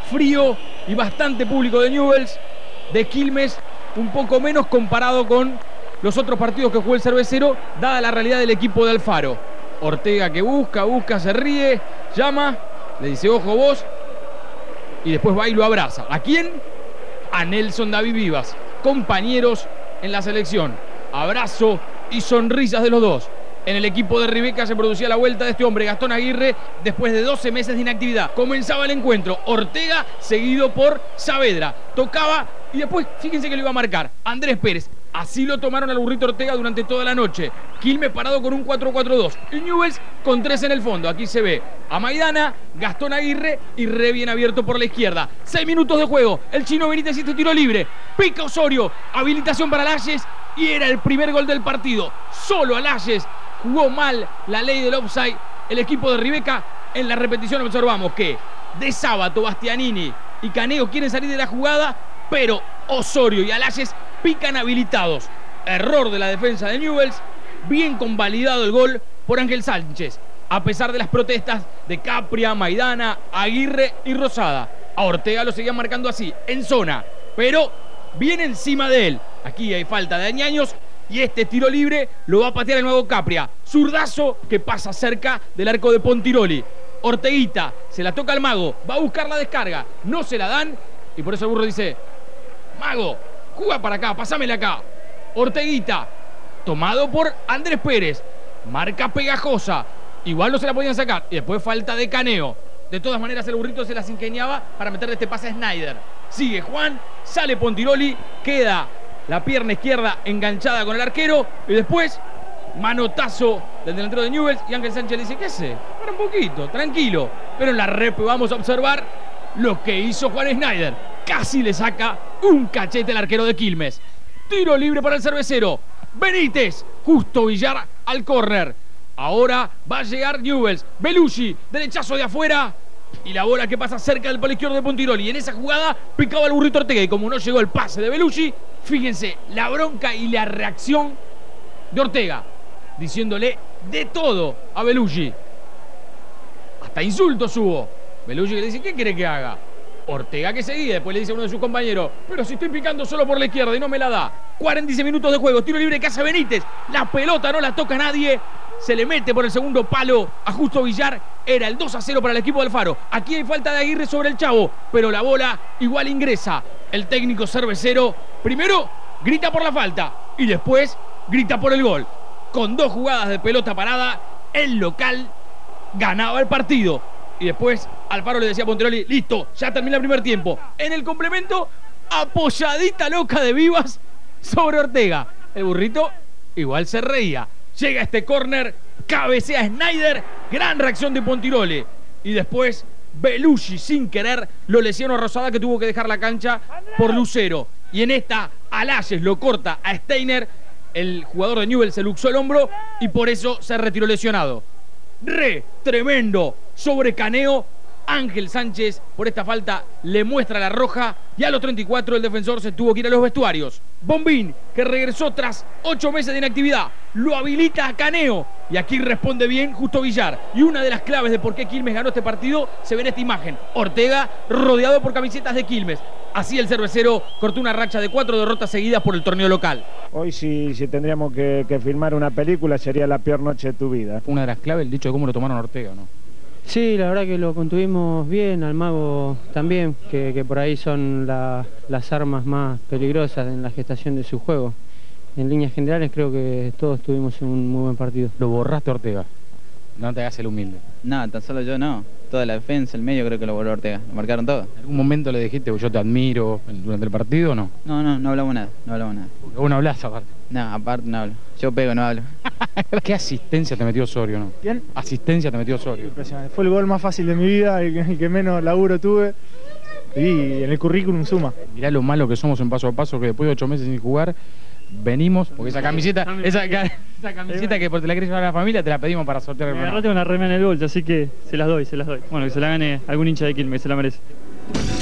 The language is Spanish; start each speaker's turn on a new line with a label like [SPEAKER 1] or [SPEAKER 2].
[SPEAKER 1] frío y bastante público de Newell's. De Quilmes un poco menos comparado con los otros partidos que jugó el Cervecero, dada la realidad del equipo de Alfaro. Ortega que busca, se ríe, llama, le dice ojo vos, y después va y lo abraza. ¿A quién? A Nelson David Vivas, compañeros en la selección. Abrazo y sonrisas de los dos. En el equipo de Ribeca se producía la vuelta de este hombre, Gastón Aguirre, después de 12 meses de inactividad. Comenzaba el encuentro, Ortega seguido por Saavedra. Tocaba y después, fíjense que lo iba a marcar Andrés Pérez. Así lo tomaron al burrito Ortega durante toda la noche. Quilmes parado con un 4-4-2. Y Newell's con 3 en el fondo. Aquí se ve a Maidana, Gastón Aguirre y re bien abierto por la izquierda. 6 minutos de juego. El chino Benítez hizo tiro libre. Pica Osorio. Habilitación para Layes. Y era el primer gol del partido. Solo a Layes. Jugó mal la ley del offside. El equipo de Ribeca. En la repetición observamos que De Sábato, Bastianini y Caneo quieren salir de la jugada, pero Osorio y Alayes pican habilitados. Error de la defensa de Newell's. Bien convalidado el gol por Ángel Sánchez, a pesar de las protestas de Capria, Maidana, Aguirre y Rosada. A Ortega lo seguían marcando así, en zona, pero bien encima de él. Aquí hay falta de Añaños y este tiro libre lo va a patear el nuevo Capria. Zurdazo que pasa cerca del arco de Pontiroli. Orteguita se la toca al Mago, va a buscar la descarga, no se la dan y por eso el burro dice: Mago, juga para acá, pasámela acá. Orteguita, tomado por Andrés Pérez, marca pegajosa, igual no se la podían sacar y después falta de Caneo. De todas maneras el burrito se las ingeniaba para meterle este pase a Snyder. Sigue Juan, sale Pontiroli, queda la pierna izquierda enganchada con el arquero y después manotazo del delantero de Newell's y Ángel Sánchez le dice: ¿qué hace? Para un poquito, tranquilo. Pero en la rep vamos a observar lo que hizo Juan Snyder. Casi le saca un cachete al arquero de Quilmes. Tiro libre para el Cervecero. Benítez, Justo Villar al córner. Ahora va a llegar Newell's. Belushi, derechazo de afuera. Y la bola que pasa cerca del palo izquierdo de Pontiroli. Y en esa jugada picaba el burrito Ortega. Y como no llegó el pase de Belushi, fíjense la bronca y la reacción de Ortega, diciéndole de todo a Belushi. Hasta insultos hubo. Belushi que le dice: ¿qué quiere que haga? Ortega que seguía, después le dice a uno de sus compañeros: pero si estoy picando solo por la izquierda y no me la da. 46 minutos de juego, tiro libre que hace Benítez. La pelota no la toca nadie. Se le mete por el segundo palo a Justo Villar. Era el 2-0 para el equipo de Alfaro. Aquí hay falta de Aguirre sobre el Chavo, pero la bola igual ingresa. El técnico cervecero primero grita por la falta y después grita por el gol. Con 2 jugadas de pelota parada, el local ganaba el partido. Y después Alfaro le decía a Pontiroli: listo, ya termina el primer tiempo. En el complemento, apoyadita loca de Vivas sobre Ortega. El burrito igual se reía. Llega este córner, cabecea Snyder, gran reacción de Pontiroli. Y después Belushi sin querer lo lesionó a Rosada, que tuvo que dejar la cancha por Lucero. Y en esta Alayes lo corta a Steiner. El jugador de Newell's se luxó el hombro y por eso se retiró lesionado. Tremendo sobre Caneo. Ángel Sánchez por esta falta le muestra la roja y a los 34 el defensor se tuvo que ir a los vestuarios. Bombín, que regresó tras 8 meses de inactividad, lo habilita a Caneo y aquí responde bien Justo Villar. Y una de las claves de por qué Quilmes ganó este partido se ve en esta imagen: Ortega rodeado por camisetas de Quilmes. Así el cervecero cortó una racha de 4 derrotas seguidas por el torneo local.
[SPEAKER 2] Hoy si tendríamos que filmar una película sería la peor noche de tu vida.
[SPEAKER 1] Fue una de las claves el dicho de cómo lo tomaron Ortega, ¿no?
[SPEAKER 3] Sí, la verdad que lo contuvimos bien, al Mago también, que por ahí son las armas más peligrosas en la gestación de su juego. En líneas generales creo que todos tuvimos un muy buen partido.
[SPEAKER 1] Lo borraste Ortega, no te hagas el humilde.
[SPEAKER 4] No, tan solo yo no. Toda la defensa, el medio creo que lo borró Ortega. Lo marcaron todo.
[SPEAKER 1] ¿En algún momento le dijiste: yo te admiro durante el partido o no?
[SPEAKER 4] No hablamos nada, no hablamos nada.
[SPEAKER 1] Porque vos no hablás aparte.
[SPEAKER 4] No, aparte no hablo. Yo pego, no hablo.
[SPEAKER 1] ¿Qué asistencia te metió Osorio, no?
[SPEAKER 5] ¿Quién?
[SPEAKER 1] Asistencia te metió Osorio.
[SPEAKER 5] Impresionante. Fue el gol más fácil de mi vida, el que menos laburo tuve. Y en el currículum suma.
[SPEAKER 1] Mirá lo malo que somos en Paso a Paso, que después de 8 meses sin jugar, venimos, porque esa camiseta que te la querés llevar a la familia, te la pedimos para sortear el
[SPEAKER 6] Me
[SPEAKER 1] programa.
[SPEAKER 6] agarraste una remera en el bolso, así que se las doy. Bueno, que se la gane algún hincha de Quilmes, se la merece.